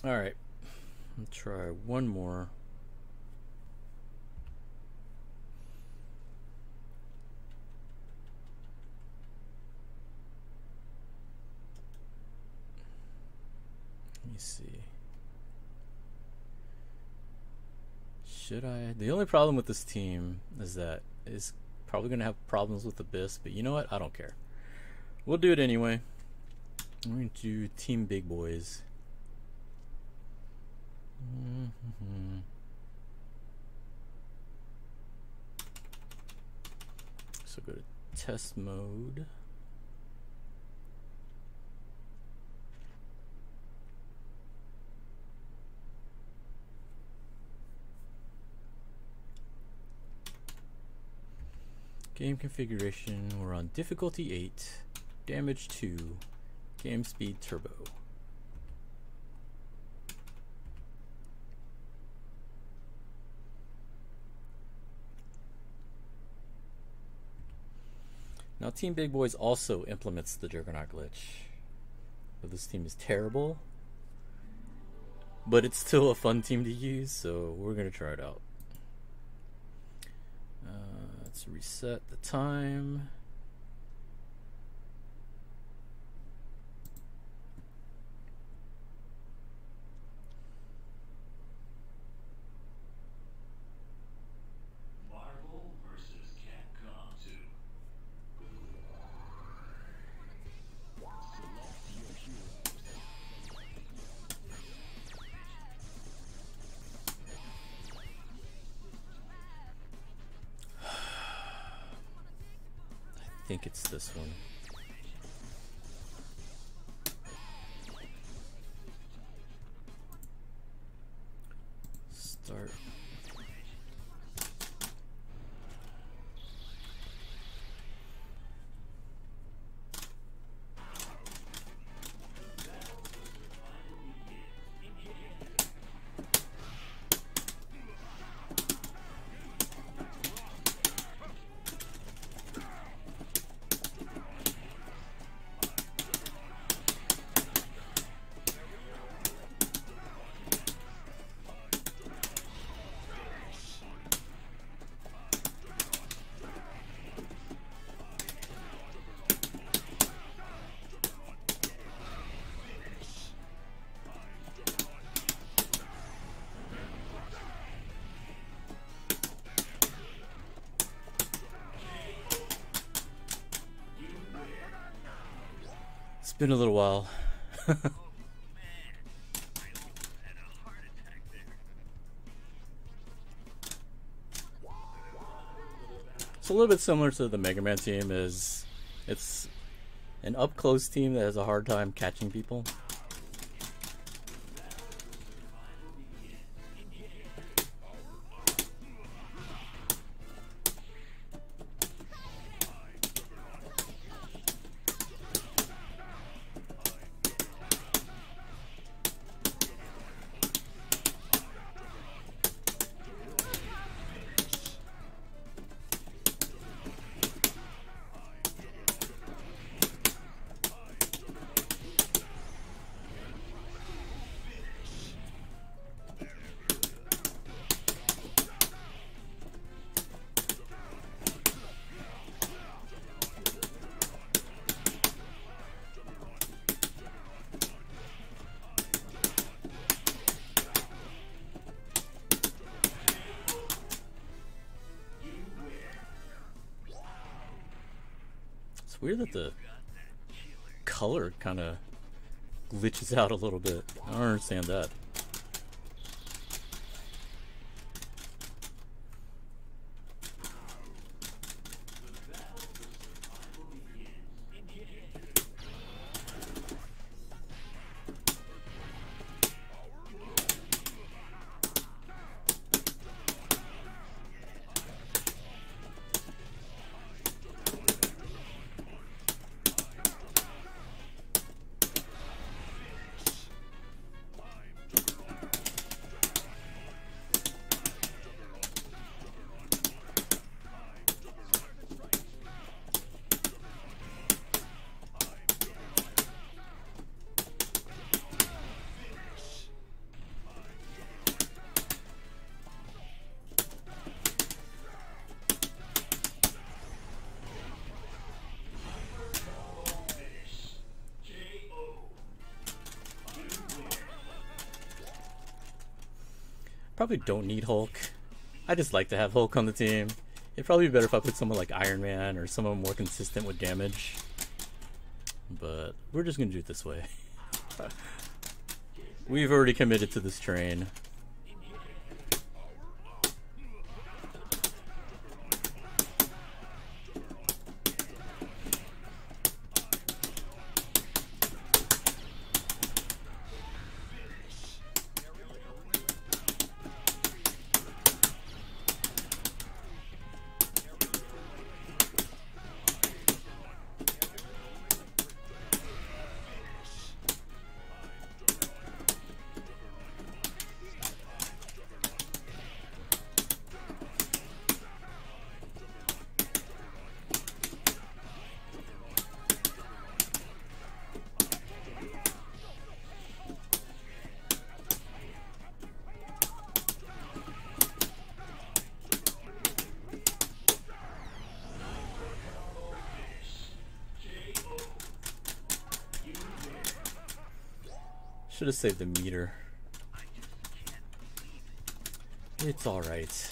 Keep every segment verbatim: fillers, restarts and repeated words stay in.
Alright, I'll try one more. Let me see. Should I? The only problem with this team is that it's probably going to have problems with Abyss, but you know what? I don't care. We'll do it anyway. I'm going to do Team Big Boys. Mm-hmm. So go to test mode. Game configuration, we're on difficulty eight, damage two, game speed turbo. Now Team Big Boys also implements the Juggernaut glitch. So this team is terrible, but it's still a fun team to use, so we're going to try it out. Uh, let's reset the time. Marvel versus Capcom two. I think it's this one. Start. It's been a little while. It's a little bit similar to the Mega Man team. Is it's an up close team that has a hard time catching people. It's weird that the color kind of glitches out a little bit. I don't understand that. Probably don't need Hulk. I just like to have Hulk on the team. It'd probably be better if I put someone like Iron Man or someone more consistent with damage. But we're just gonna do it this way. We've already committed to this train. Should have saved the meter. It's alright.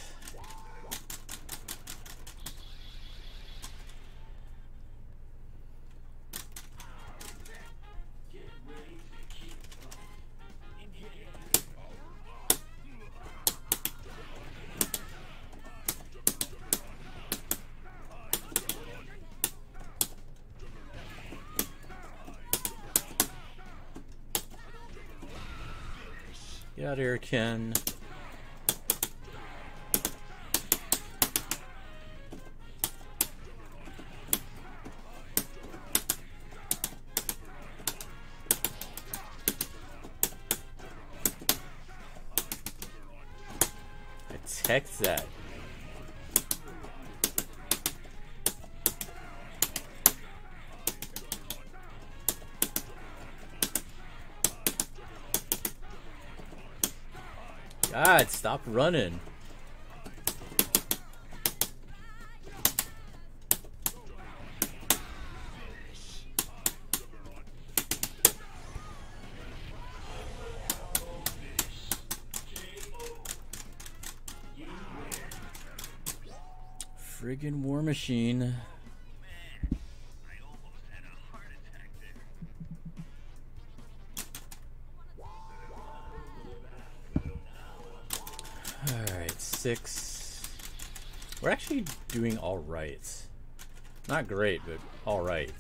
Get out of here, Ken. Attack that. God, stop running. Friggin' War Machine. Alright, six. We're actually doing alright. Not great, but alright.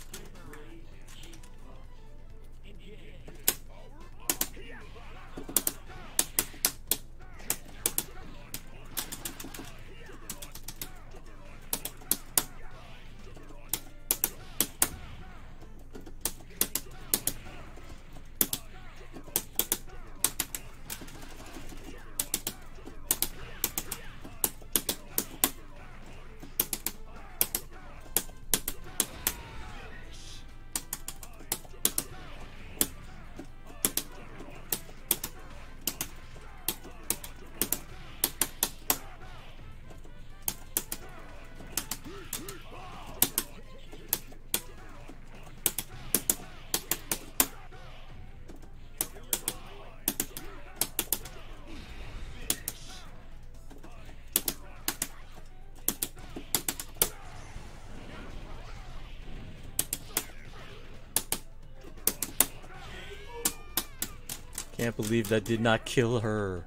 Can't believe that did not kill her.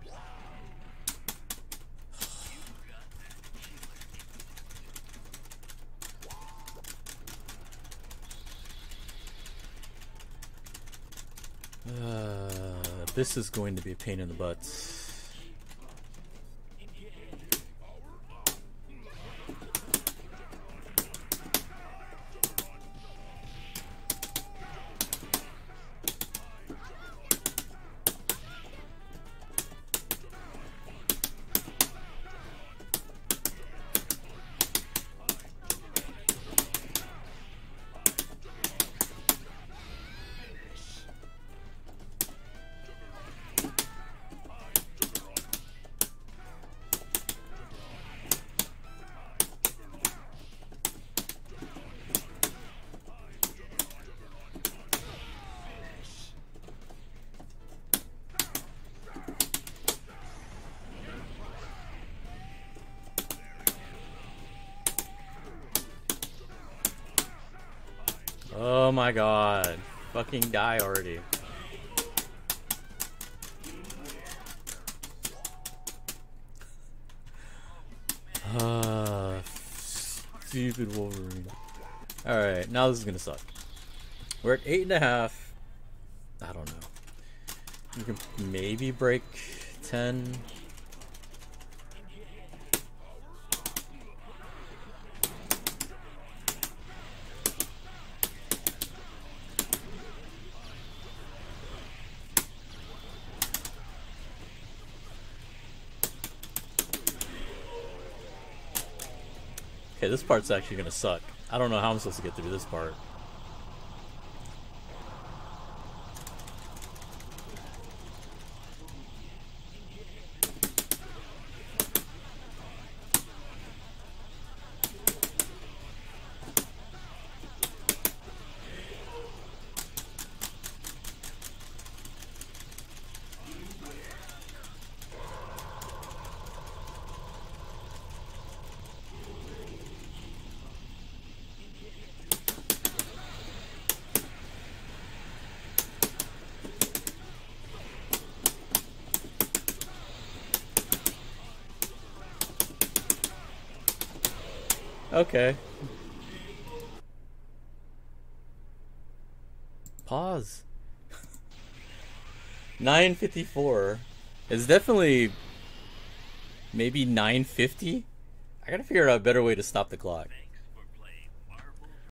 Uh, this is going to be a pain in the butt. Oh my god. Fucking die already. Ah, stupid Wolverine. Alright, now this is gonna suck. We're at eight and a half. I don't know. You can maybe break ten. Okay, this part's actually gonna suck. I don't know how I'm supposed to get through this part. Okay. Pause. nine fifty-four. It's definitely maybe nine fifty. I gotta figure out a better way to stop the clock.